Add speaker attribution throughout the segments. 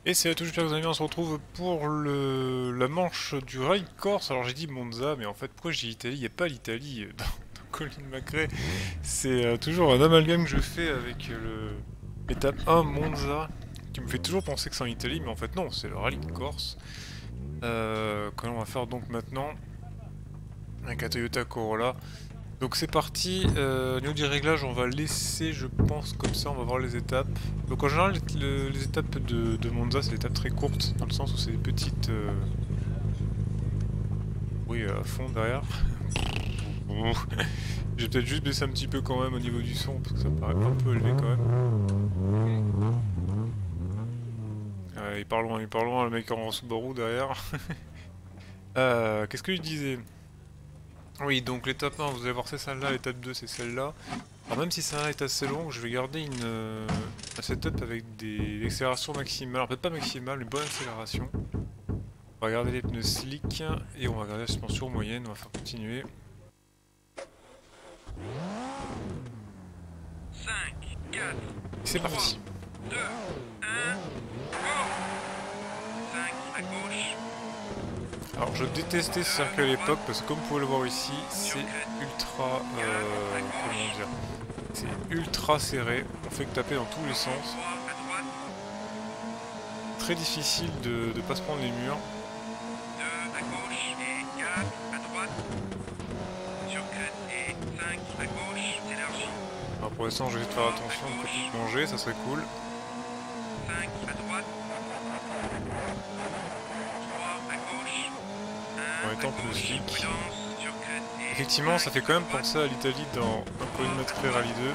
Speaker 1: Et c'est à tous, j'espère que vous allez bien, on se retrouve pour la manche du Rallye Corse. Alors j'ai dit Monza, mais en fait pourquoi j'ai Italie? Il n'y a pas l'Italie dans Colin McRae. C'est toujours un amalgame que je fais avec l'étape 1 Monza, qui me fait toujours penser que c'est en Italie, mais en fait non, c'est le Rallye Corse. Que l'on va faire donc maintenant avec la Toyota Corolla. Donc c'est parti, au niveau du réglage on va laisser je pense comme ça, on va voir les étapes. Donc en général les étapes de Monza c'est des étapes très courtes, dans le sens où c'est des petites... Oui à fond derrière. Je vais peut-être juste baisser un petit peu quand même au niveau du son, parce que ça me paraît un peu élevé quand même. Il parle loin le mec en Subaru derrière. Qu'est-ce que je disais? Oui, donc l'étape 1, vous allez voir c'est celle-là, l'étape 2 c'est celle-là. Alors même si celle-là est assez longue, je vais garder un setup avec des accélérations maximales. Alors peut-être pas maximales, mais bonne accélération. On va garder les pneus slick et on va garder la suspension moyenne, on va faire continuer.
Speaker 2: 5, 4,
Speaker 1: C'est parti.
Speaker 2: 2, 1, go! 5 à gauche.
Speaker 1: Alors je détestais ce circuit à l'époque parce que comme vous pouvez le voir ici, c'est ultra... comment dire? C'est ultra serré, on fait que taper dans tous les sens. Très difficile de pas se prendre les murs.
Speaker 2: 2 à gauche et 4 à droite. Sur 4 et 5 à gauche, s'élargit.
Speaker 1: Alors pour l'instant je vais essayer de faire attention de ne pas tout manger, ça serait cool.
Speaker 2: 5 à droite. 3 à gauche. 1
Speaker 1: En
Speaker 2: à
Speaker 1: étant plus
Speaker 2: gauche.
Speaker 1: slick.
Speaker 2: Prudence sur 4 et
Speaker 1: Effectivement, ça
Speaker 2: 5
Speaker 1: fait quand
Speaker 2: à
Speaker 1: même
Speaker 2: droite.
Speaker 1: penser à l'Italie dans un Colin McRae Rally 2.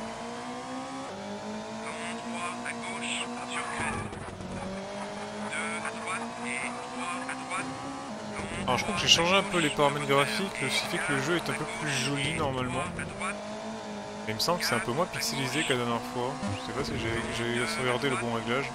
Speaker 2: 3 à gauche sur 4. 2 à droite et 3 à droite.
Speaker 1: Alors je crois que j'ai changé un peu les paramètres graphiques, ce qui fait que le jeu est un peu plus joli normalement. Mais il me semble que c'est un peu moins pixelisé que la dernière fois. Je sais pas si j'ai sauvegardé le bon réglage.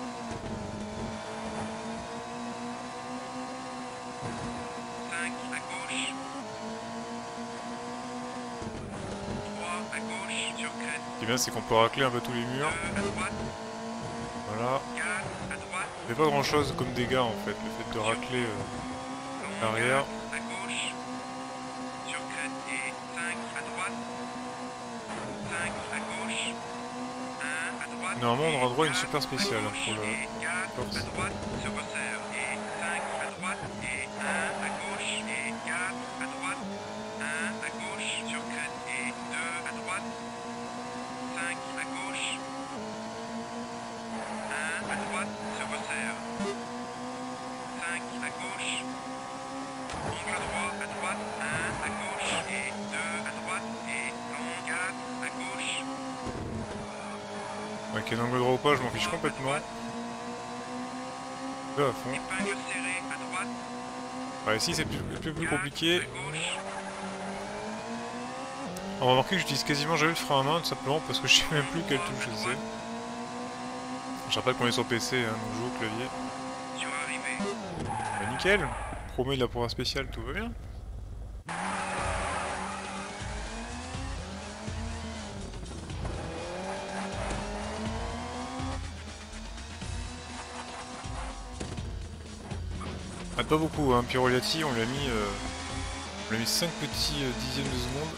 Speaker 1: Ce qui est bien, c'est qu'on peut racler un peu tous les murs. Voilà. Il fait pas grand chose comme dégâts en fait, le fait de racler l'arrière. Normalement on aura droit à une super spéciale pour le Corse. Ok, l'angle droit ou pas, je m'en fiche complètement. Là à fond. Ouais, ici c'est plus compliqué. On va remarquer que j'utilise quasiment jamais le frein à main, tout simplement parce que je sais même plus quelle touche c'est. Je rappelle qu'on est sur PC, hein, donc je joue au clavier. Bah, nickel. Promet de la programme spéciale, tout va bien. Ah, pas beaucoup, hein. Piroliati, on l'a mis 5 petits dixièmes de seconde.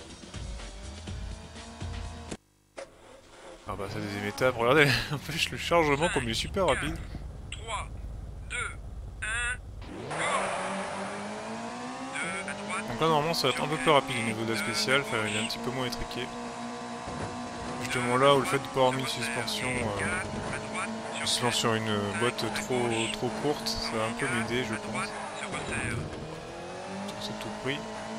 Speaker 1: Ah bah ça deuxième étape, regardez, en fait le chargement comme il est super rapide.
Speaker 2: 3, 2, 1,
Speaker 1: Donc là normalement ça va être un peu plus rapide au niveau de la spéciale, enfin, il est un petit peu moins étriqué. Justement là où le fait de ne pas avoir mis une suspension sur une boîte trop courte, ça va un peu m'aider je pense. C'est tout pris.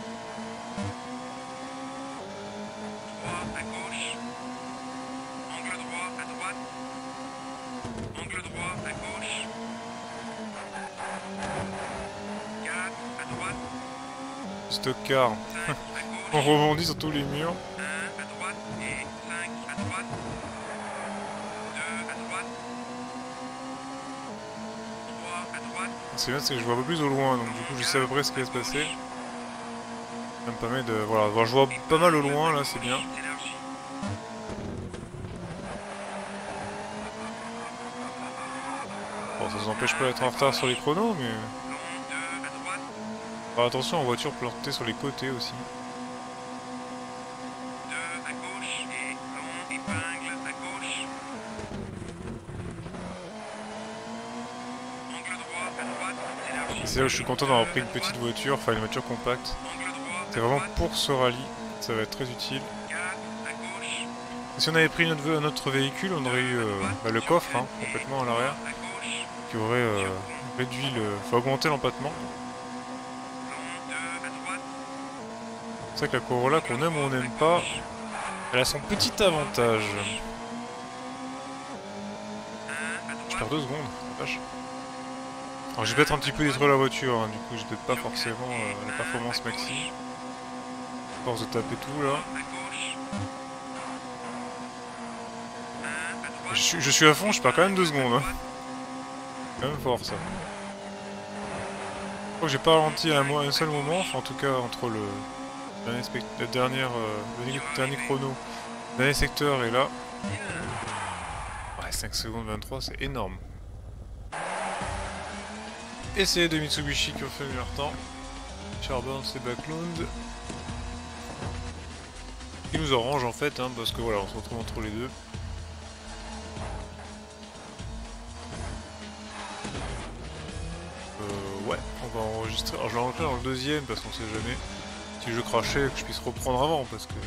Speaker 1: Stock car. On rebondit sur tous les murs. C'est bien, c'est que je vois un peu plus au loin, donc du coup je sais à peu près ce qui va se passer. Ça me permet de... Voilà, je vois pas mal au loin là, c'est bien. ça nous empêche pas d'être en retard sur les chronos, mais...
Speaker 2: Long 2 à droite.
Speaker 1: Alors attention aux voitures plantées sur les côtés aussi.
Speaker 2: 2 à gauche et long épingle à gauche. Angle droit à droite, élargi.
Speaker 1: C'est là où je suis content d'avoir pris une petite voiture, enfin une voiture compacte.
Speaker 2: Angle droit
Speaker 1: C'est
Speaker 2: à
Speaker 1: vraiment
Speaker 2: droite.
Speaker 1: pour ce rallye, ça va être très utile.
Speaker 2: 4 à gauche.
Speaker 1: Si on avait pris un autre véhicule, on aurait eu le coffre hein, complètement à l'arrière,
Speaker 2: À gauche.
Speaker 1: qui aurait réduit le... enfin augmenté l'empattement.
Speaker 2: Long 2 à droite.
Speaker 1: C'est vrai que la Corolla, qu'on aime ou on n'aime pas, elle a son petit avantage.
Speaker 2: 1 à
Speaker 1: Je
Speaker 2: droite.
Speaker 1: perds 2 secondes, la vache. Alors j'ai peut-être un petit peu détruit la voiture, hein, du coup j'ai peut-être pas forcément la performance maxi. Force de taper tout là.
Speaker 2: À gauche. 1 à droite.
Speaker 1: Je suis à fond, je perds quand même 2 secondes. Hein. C'est quand même fort ça. Je crois que j'ai pas ralenti à un seul moment, enfin en tout cas entre le dernier, le dernier chrono, le dernier secteur et là. Ouais, 5 secondes 23, c'est énorme. Et c'est les deux Mitsubishi qui ont fait leur temps. Charbon, c'est Backlund. Qui nous arrange en fait, hein, parce que voilà, on se retrouve entre les deux. Ouais, on va enregistrer. Alors je vais enregistrer dans le deuxième parce qu'on sait jamais si le jeu crachait que je puisse reprendre avant parce que.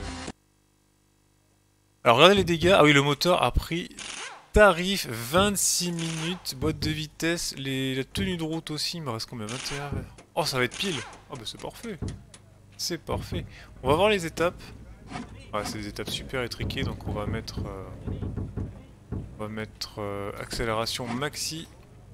Speaker 1: Alors regardez les dégâts. Ah oui, le moteur a pris tarif 26 minutes, boîte de vitesse, la tenue de route aussi. Il me reste combien? 21. Oh, ça va être pile. Oh bah c'est parfait. C'est parfait. On va voir les étapes. Ah, c'est des étapes super étriquées, donc on va mettre accélération maxi.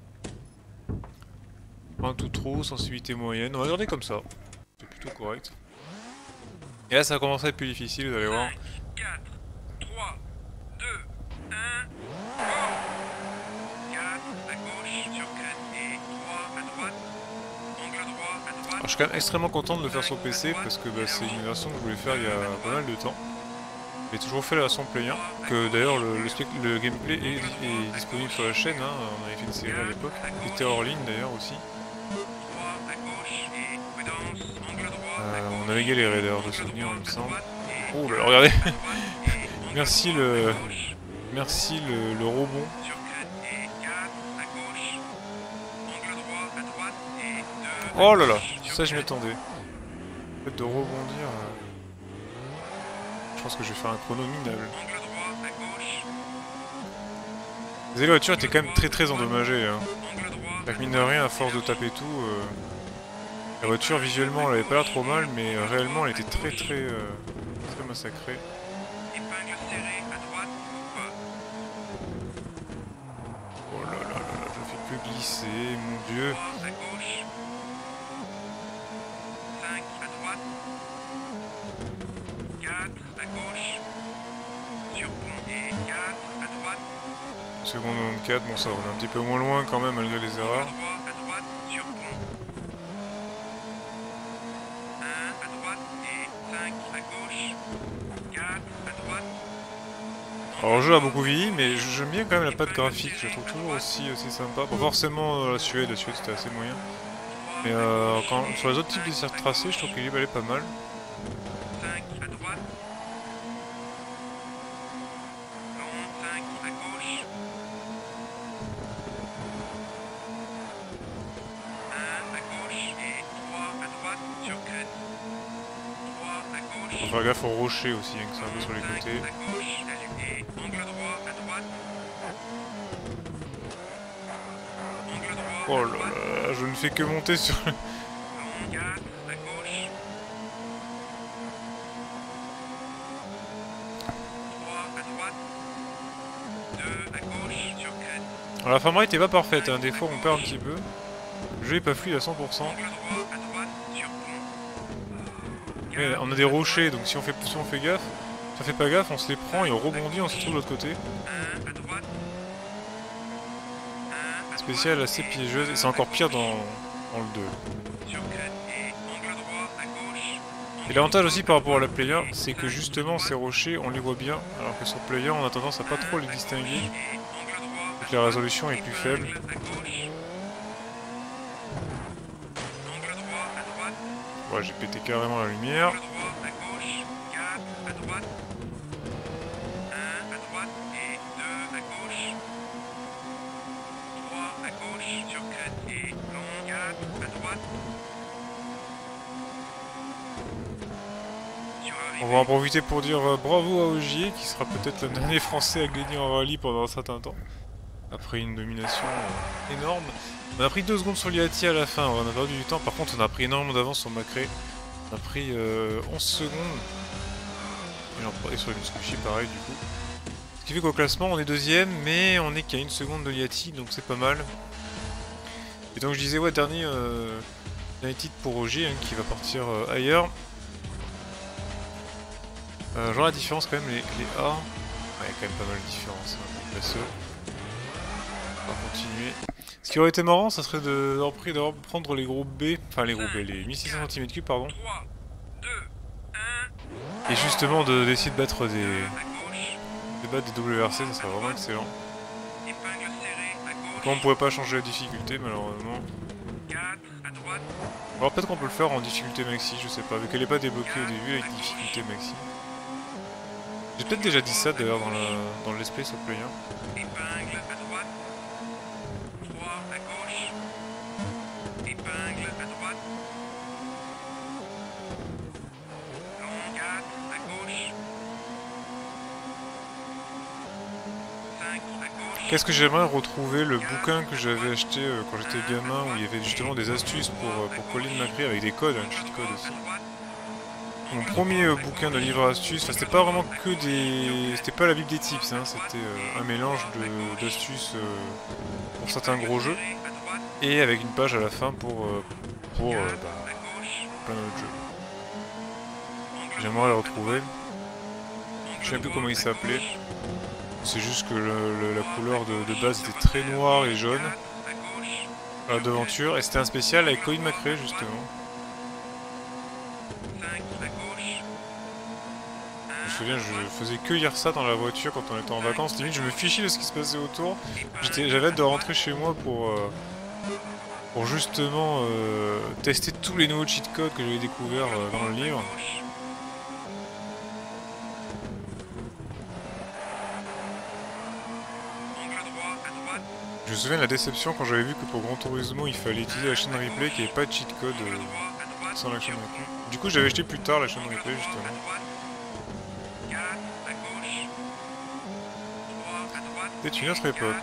Speaker 1: Un tout trop, sensibilité moyenne. On va regarder comme ça. C'est plutôt correct. Et là, ça va commencer à être plus difficile, vous allez voir.
Speaker 2: 4, 3, 2, 1, go! 4 à gauche sur crête et 3 à droite. Angle droit à droite.
Speaker 1: Alors, je suis quand même extrêmement content de le faire sur PC parce que bah, c'est une version que je voulais faire il y a pas mal de temps. J'ai toujours fait la version Play 1, que d'ailleurs le gameplay est disponible sur la chaîne, hein. On avait fait une série à l'époque, qui était hors ligne d'ailleurs aussi.
Speaker 2: 3 à gauche et prudence. Angle droit à gauche.
Speaker 1: On avait galéré d'ailleurs de souvenir, il me semble.
Speaker 2: Et
Speaker 1: Oh là là, regardez.
Speaker 2: à droite et angle
Speaker 1: Merci
Speaker 2: droit à
Speaker 1: le
Speaker 2: gauche.
Speaker 1: merci le rebond.
Speaker 2: Sur crête et 4 à gauche. Angle droit à droite et 2
Speaker 1: Oh là là,
Speaker 2: sur
Speaker 1: ça je
Speaker 2: crête.
Speaker 1: m'attendais. Le fait de rebondir. Je pense que je vais faire un chrono minable.
Speaker 2: Angle droit à gauche.
Speaker 1: La voiture était quand même très endommagée. Hein.
Speaker 2: Angle droit à
Speaker 1: Donc mine de rien, à force de taper tout, la voiture visuellement elle avait pas l'air trop mal, mais réellement elle était très massacrée.
Speaker 2: épingle serrée à droite ou pas.
Speaker 1: Oh là là là là, je fais que glisser, mon dieu.
Speaker 2: 3 à gauche. 5 à droite. 4 à gauche. Sur pont et 4 à droite.
Speaker 1: Seconde 94, bon ça on est un petit peu moins loin quand même malgré les erreurs.
Speaker 2: Droit à droite sur pont. 1 à droite et 5 à gauche. 4 à droite.
Speaker 1: Alors le jeu a beaucoup vieilli, mais j'aime bien quand même la patte graphique, je la trouve toujours aussi sympa. Bon, forcément la Suède c'était assez moyen. Mais sur les autres types de tracés, je trouve qu'il est pas mal.
Speaker 2: 5 à droite. Long 5 à gauche. 1 à gauche et 3 à droite sur crête. 3 à gauche.
Speaker 1: Faut faire gaffe aux rochers aussi, hein, que c'est un peu sur les
Speaker 2: 5
Speaker 1: côtés.
Speaker 2: à gauche et angle droit à droite. Angle droit
Speaker 1: Oh
Speaker 2: à
Speaker 1: là
Speaker 2: droite.
Speaker 1: là, je ne fais que monter sur le...
Speaker 2: Long 4 à gauche. 3 à droite. 2 à gauche sur crête.
Speaker 1: Alors la framerate était pas parfaite, hein. Des fois on perd un petit peu. Le jeu est pas fluide à 100%.
Speaker 2: Angle droit à droite sur pont.
Speaker 1: Mais on a des rochers, donc si on fait gaffe, si on fait pas gaffe, on se les prend et on rebondit, on se retrouve de l'autre côté.
Speaker 2: 1 à droite. 1 à
Speaker 1: Spécial assez piégeuse, et c'est encore pire dans le 2.
Speaker 2: sur crête et angle droit à gauche.
Speaker 1: Et l'avantage aussi par rapport à la Play 1, c'est que justement ces rochers, on les voit bien, alors que sur Play 1, on a tendance à pas trop les distinguer.
Speaker 2: Et angle droit
Speaker 1: Donc la résolution est plus faible.
Speaker 2: Épingle à gauche. Angle droit à droite.
Speaker 1: Ouais, j'ai pété carrément la lumière.
Speaker 2: Angle droit à gauche. 4 à droite. 1 à droite et 2 à gauche. 3 à gauche sur crête et long. 4 à droite. Sur
Speaker 1: On va
Speaker 2: arrivée.
Speaker 1: en profiter pour dire bravo à Ogier, qui sera peut-être le dernier français à gagner en rallye pendant un certain temps. Après une domination énorme. On a pris 2 secondes sur Liati à la fin, on a perdu du temps. Par contre, on a pris énormément d'avance sur Macré. On a pris 11 secondes. Et sur les Mitsubishi, pareil du coup. Ce qui fait qu'au classement, on est deuxième, mais on est qu'à 1 seconde de Liati, donc c'est pas mal. Et donc je disais, ouais, dernier titre pour Ogier, hein, qui va partir ailleurs. Genre la différence quand même, les A, ouais, il y a quand même pas mal de différence, hein, SE. On va continuer. Ce qui aurait été marrant, ça serait de prendre les groupes B, enfin les groupes B, les 1600 cm3, pardon.
Speaker 2: 3, 2, 1.
Speaker 1: Et justement d'essayer de battre
Speaker 2: À gauche.
Speaker 1: des WRC, ça serait vraiment excellent.
Speaker 2: Épingle serrée à gauche.
Speaker 1: Quand on pourrait pas changer la difficulté, malheureusement.
Speaker 2: 4 à droite.
Speaker 1: Alors peut-être qu'on peut le faire en difficulté maxi, je sais pas, vu qu'elle est pas débloquée au début avec difficulté maxi. J'ai peut-être déjà dit ça d'ailleurs dans le let's play sur Play 1.
Speaker 2: Épingle à droite. 3 à gauche. Épingle à droite. Long 4 à gauche. 5 à gauche.
Speaker 1: Qu'est-ce que j'aimerais retrouver le bouquin que j'avais acheté quand j'étais gamin, où il y avait justement des astuces pour Colin McRae avec des codes, un cheat code aussi. Mon premier bouquin de livre astuces, enfin c'était pas vraiment que des... C'était pas la bible des tips, hein, c'était un mélange d'astuces pour certains gros jeux, et avec une page à la fin pour plein d'autres jeux. J'aimerais le retrouver. Je sais plus comment il s'appelait. C'est juste que la couleur de base était très noire et jaune. La devanture, et c'était un spécial avec Colin McRae justement. Je me souviens, je faisais que lire ça dans la voiture quand on était en vacances. Limite, je me fichais de ce qui se passait autour. J'avais hâte de rentrer chez moi pour justement tester tous les nouveaux cheat codes que j'avais découverts dans le livre. Je me souviens de la déception quand j'avais vu que pour Gran Turismo il fallait utiliser la chaîne replay, qu'il n'y avait pas de cheat code sans la chaîne replay. Du coup, j'avais acheté plus tard la chaîne replay justement. C'était une autre époque.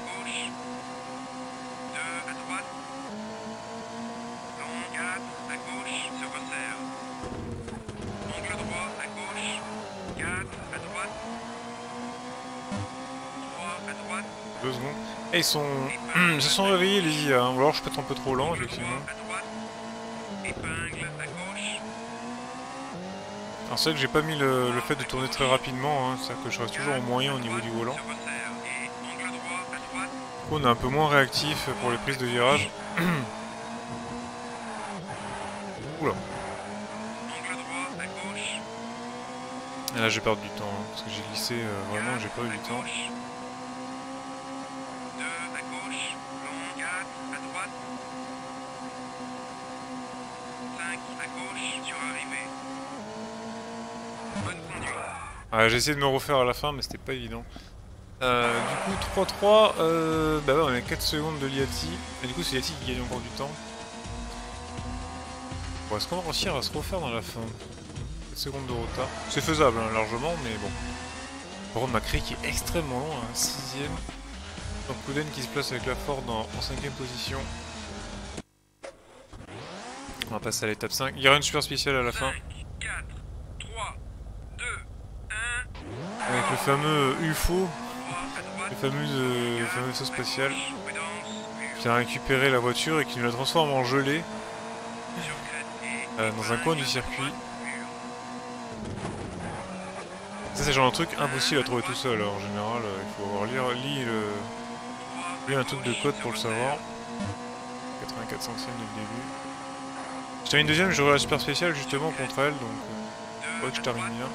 Speaker 1: Deux secondes. Et ils se sont réveillés les IA, hein. Ou alors je peux être un peu trop lent effectivement. Alors c'est vrai que j'ai pas mis le fait de tourner très rapidement, hein. C'est-à-dire que je reste toujours en moyen au niveau du volant. Du coup on est un peu moins réactif pour les prises de virage. Oula. Et là j'ai perdu du temps, hein, parce que j'ai glissé vraiment, j'ai perdu du temps. Ouais, j'ai essayé de me refaire à la fin, mais c'était pas évident. Du coup, 3-3, bah ouais, on a 4 secondes de Liati. Et du coup, c'est Liati qui gagne encore du temps. Bon, est-ce qu'on va réussir à se refaire dans la fin? 4 secondes de retard. C'est faisable, hein, largement, mais bon. Par contre, McRae qui est extrêmement long, hein, 6ème. Donc, Kouden qui se place avec la Ford en 5ème position. On va passer à l'étape 5. Il y aura une super spéciale à la fin.
Speaker 2: 4, 3, 2, 1.
Speaker 1: Avec le fameux UFO. Le fameux vaisseau spatial qui a récupéré la voiture et qui nous la transforme en gelée dans un coin du circuit. Ça c'est le genre de truc impossible à trouver tout seul. Alors, en général, il faut avoir lu un truc de code pour le savoir. 84 centièmes dès le début. Je termine deuxième, j'aurai la super spéciale justement contre elle, donc il faudrait que je termine bien.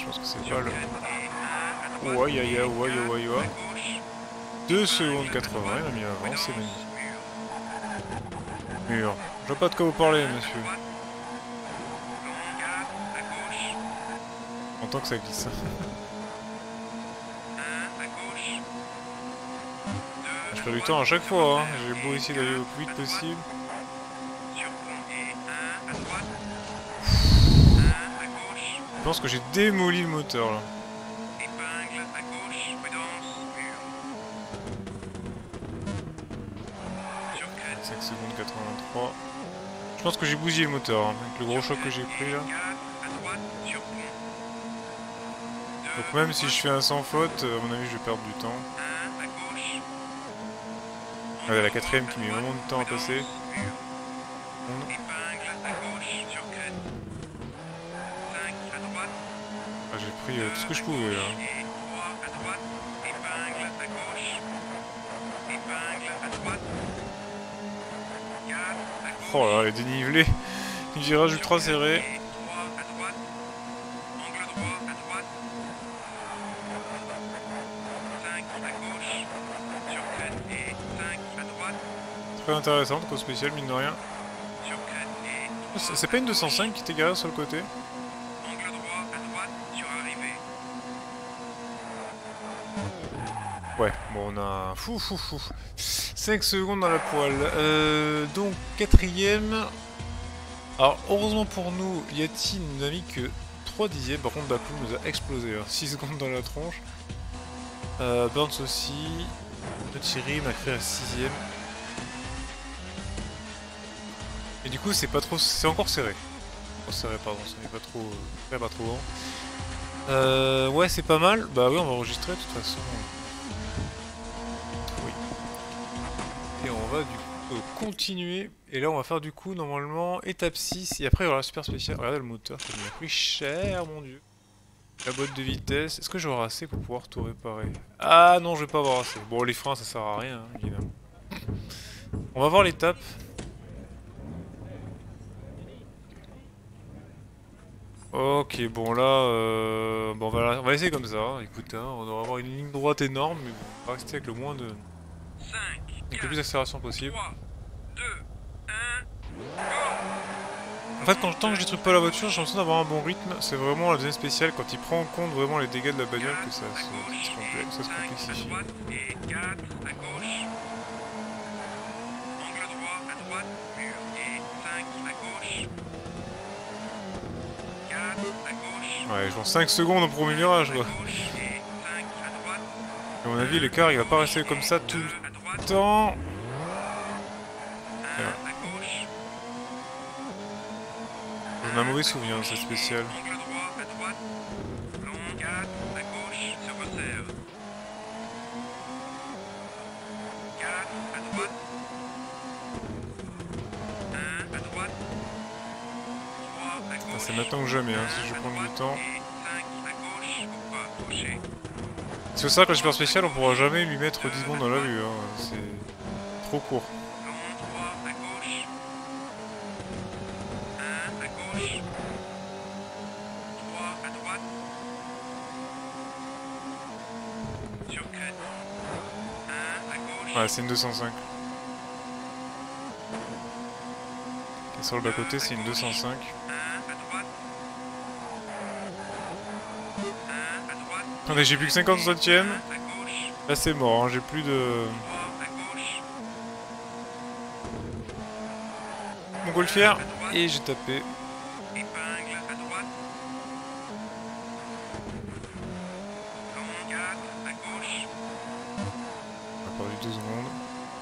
Speaker 1: pense que c'est
Speaker 2: sur
Speaker 1: pas le...
Speaker 2: crête et 1 à droite.
Speaker 1: Ouaïe aïe aïe, ouaïe
Speaker 2: et 4
Speaker 1: ouaïe
Speaker 2: à
Speaker 1: ouaïe.
Speaker 2: gauche.
Speaker 1: 2 secondes 80, il a mis avant, c'est magnifique. Mur. Je vois pas de quoi vous parlez, monsieur. En tant que ça glisse. Je perds du temps à chaque fois, hein. J'ai beau essayer d'aller au plus vite possible. Je pense que j'ai démoli le moteur là. 5 secondes 83. Je pense que j'ai bousillé le moteur, hein, avec le gros choc que j'ai pris là. Donc même si je fais un sans faute, à mon avis je vais perdre du temps. Regardez la quatrième qui met vraiment de temps à passer. Ah, j'ai pris tout ce que je pouvais là. Oh là, les dénivelés. Du virage ultra serré. Très intéressante, cause spéciale, mine de rien. C'est pas une 205 qui était garée sur le côté? Ouais, bon on a... 5 secondes dans la poêle. Donc, quatrième. Alors, heureusement pour nous, Yati n'a mis que 3 dixièmes. Par contre, Bakou nous a explosé. Hein. 6 secondes dans la tronche. Burns aussi. Thierry m'a créé à 6ème. Et du coup, c'est pas trop... C'est encore serré. Oh, serré, pardon. Ça n'est pas trop... pas trop grand. Ouais, c'est pas mal. Bah oui, on va enregistrer de toute façon. Oui. Et on va du coup continuer. Et là, on va faire du coup, normalement, étape 6. Et après, il y aura la super spéciale. Regardez le moteur, ça m'a pris cher, mon dieu. La boîte de vitesse. Est-ce que j'aurai assez pour pouvoir tout réparer? Ah non, je vais pas avoir assez. Bon, les freins, ça sert à rien, hein, évidemment. On va voir l'étape. Ok, bon là, bon, on va essayer comme ça. Hein. Écoute, hein, on va avoir une ligne droite énorme, mais bon, on va rester avec le moins de... avec le plus d'accélération possible.
Speaker 2: 3, 2, 1,
Speaker 1: En fait, tant que je détruis pas la voiture, j'ai l'impression d'avoir un bon rythme. C'est vraiment la deuxième spéciale, quand il prend en compte vraiment les dégâts de la bagnole, que ça se complexifie.
Speaker 2: et 4 à gauche. Angle droit à droite, mur et 5 à gauche. 4 à gauche.
Speaker 1: Ouais, genre 5 secondes au premier virage, quoi. À mon avis, l'écart, il va pas rester comme ça tout le temps. On a un mauvais souvenir de cette spéciale.
Speaker 2: Angle droit à droite, long 4 à gauche, se resserre. 4 à droite. 1 à droite. 3 à gauche.
Speaker 1: C'est maintenant que jamais, hein, si je prends du temps.
Speaker 2: Et 5 à gauche, ou pas, approcher.
Speaker 1: C'est pour ça que la super spéciale, on pourra jamais lui mettre 10 secondes dans la vue, hein. C'est trop court.
Speaker 2: Long 3 à gauche. 1 à gauche. 3 à droite. Sur crête. 1 à gauche.
Speaker 1: Ouais, c'est une 205. Et sur le bas-côté, c'est une 205.
Speaker 2: 1 à droite. 1 à droite.
Speaker 1: Attendez, j'ai plus que 50 centièmes.
Speaker 2: 1 à gauche.
Speaker 1: Là, c'est mort, hein. J'ai plus de...
Speaker 2: 3 à gauche.
Speaker 1: mon golfière. Et j'ai tapé.
Speaker 2: Épingle à droite. Long 4 à gauche.
Speaker 1: On a perdu 2 secondes.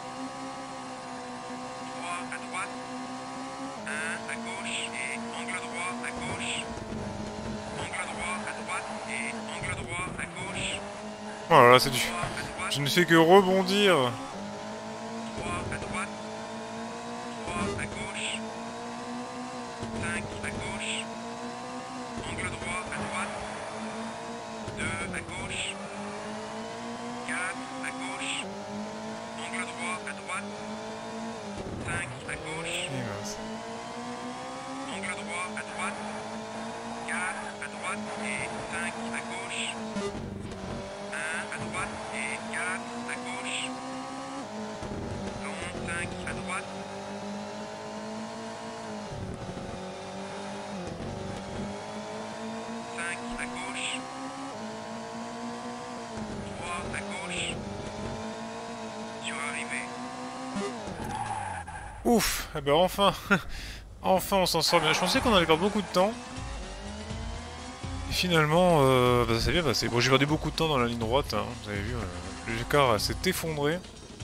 Speaker 2: 3 à droite. 1 à gauche et angle droit à gauche. Angle droit à droite et angle droit à gauche.
Speaker 1: Oh là là, c'est du...
Speaker 2: 3 à droite.
Speaker 1: Je ne fais que rebondir.
Speaker 2: 3 à droite. 3 à gauche. 5 à gauche. Angle droit à droite. 2 à gauche. 4 à gauche. Angle droit à droite. 5 à gauche.
Speaker 1: Et mince.
Speaker 2: Angle droit à droite. 4 à droite et 5
Speaker 1: Ouf, eh ben enfin, enfin on s'en sort bien. Je pensais qu'on allait perdre beaucoup de temps. Et finalement, bah, ça s'est bien passé. Bon, j'ai perdu beaucoup de temps dans la ligne droite, hein, vous avez vu, l'écart s'est effondré.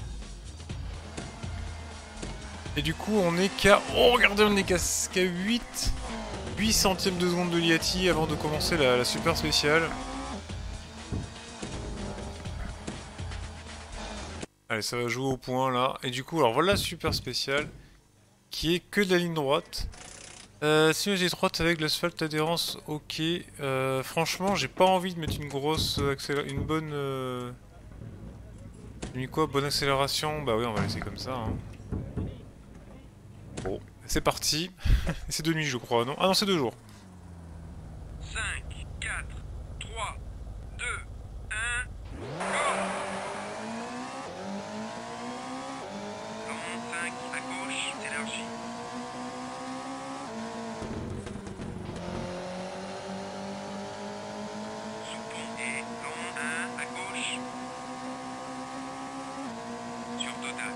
Speaker 1: Et du coup, on est qu'à... Oh, regardez, on est qu'à 8 centièmes de seconde de Liati avant de commencer la super spéciale. Allez, ça va jouer au point, là. Et du coup, alors voilà la super spéciale, qui est que de la ligne droite. Sinuosité étroite avec l'asphalte adhérence, ok. Franchement, j'ai pas envie de mettre une grosse une bonne... J'ai mis quoi? Bonne accélération? Bah oui, on va laisser comme ça, hein. Bon, c'est parti. C'est de nuit, je crois, non? Ah non, c'est de jour.
Speaker 2: 5, 4, 3, 2, 1, go! Long 5 à gauche, s'élargit. Sous-pont et long 1 à gauche. Sur Dodane.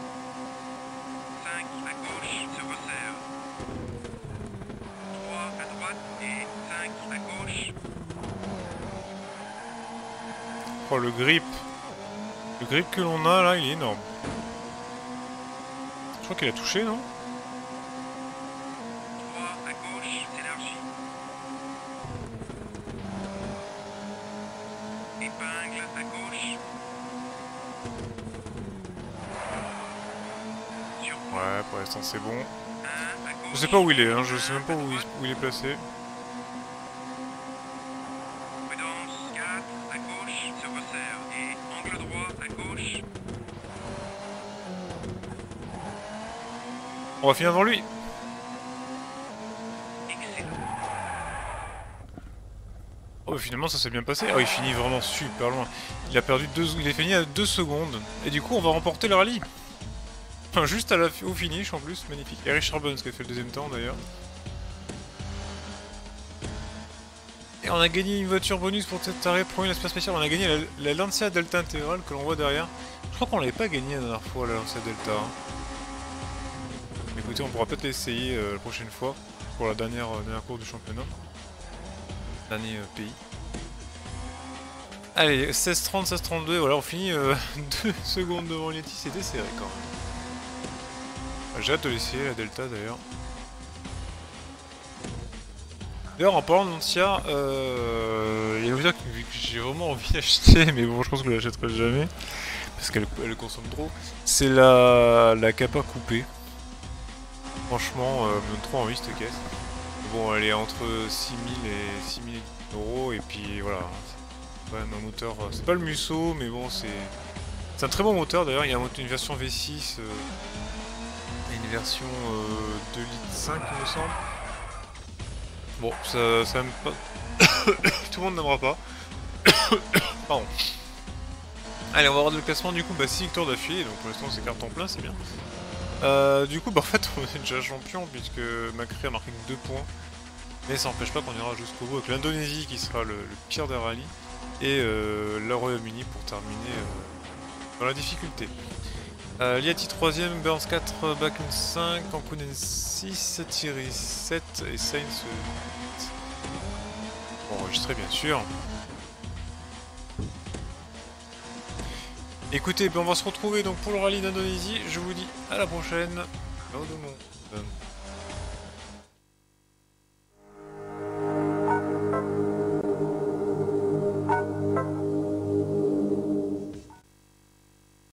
Speaker 2: 5 à gauche, se resserre. 3 à droite et 5 à gauche.
Speaker 1: Oh, le grip. Le grip que l'on a, là, il est énorme. Je crois qu'il a touché, non?
Speaker 2: 3 à gauche, s'élargit. Épingle à gauche. Sur
Speaker 1: Ouais, pour l'instant, c'est bon.
Speaker 2: 1 à gauche.
Speaker 1: Je sais pas où il est, hein, je sais même pas où il est placé.
Speaker 2: Prudence, 4 à gauche, se resserre. Et angle droit à gauche.
Speaker 1: On va finir devant lui.
Speaker 2: Excellent.
Speaker 1: Oh, bah, finalement, ça s'est bien passé. Oh, il finit vraiment super loin. Il a perdu il est fini à 2 secondes. Et du coup, on va remporter le rallye. Enfin, juste au finish en plus, magnifique. Et Richard Burns qui a fait le deuxième temps d'ailleurs. Et on a gagné une voiture bonus pour cet arrêt, premier l'aspect spécial. On a gagné la Lancia Delta intégrale que l'on voit derrière. Je crois qu'on l'avait pas gagné la dernière fois, la Lancia Delta. Hein. Écoutez, on pourra peut-être l'essayer la prochaine fois pour la dernière course du championnat. Dernier pays. Allez, 16-30, 16-32, voilà, on finit 2 secondes devant Liati, c'était serré quand même. J'ai hâte de l'essayer, la Delta d'ailleurs. D'ailleurs, en parlant de Lancia, il y a une voiture que j'ai vraiment envie d'acheter, mais bon, je pense que je l'achèterai jamais, parce qu'elle consomme trop. C'est la Kappa coupée. Franchement, me donne trop envie cette caisse. Bon, elle est entre 6000 et 6000 euros, et puis voilà. C'est quand même un moteur, c'est pas le Musso, mais bon, c'est un très bon moteur d'ailleurs. Il y a une version V6 et une version 2,5 litres, il me semble. Bon, ça aime pas. Tout le monde n'aimera pas. Pardon. Allez, on va voir le classement du coup. Bah, 6 victoires d'affilée, donc pour l'instant c'est carton plein, c'est bien. Du coup, bah, en fait, on est déjà champion puisque Macri a marqué 2 points. Mais ça n'empêche pas qu'on ira jusqu'au bout avec l'Indonésie qui sera le pire des rallyes. Et le Royaume-Uni pour terminer dans la difficulté. Liati 3ème, Burns 4, Bakken 5, Kankunen 6, Thierry 7 et Sainz 8. Bon, enregistré bien sûr. Écoutez, ben on va se retrouver donc pour le rallye d'Indonésie. Je vous dis à la prochaine. Ciao tout le monde.